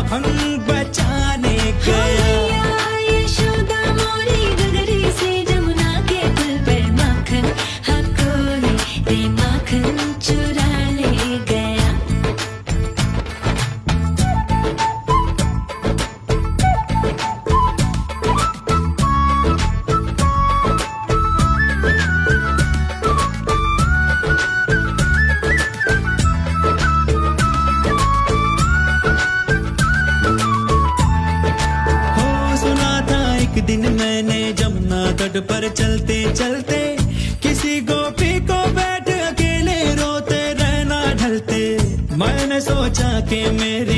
माखन बचाने गया। यशोदा मोरी गगरी से जमुना के पुल पर माखन, हाँ कोई दे माखन चुरा ले गया। दिन मैंने जमुना तट पर चलते चलते किसी गोपी को बैठ अकेले रोते रहना ढलते। मैंने सोचा कि मेरी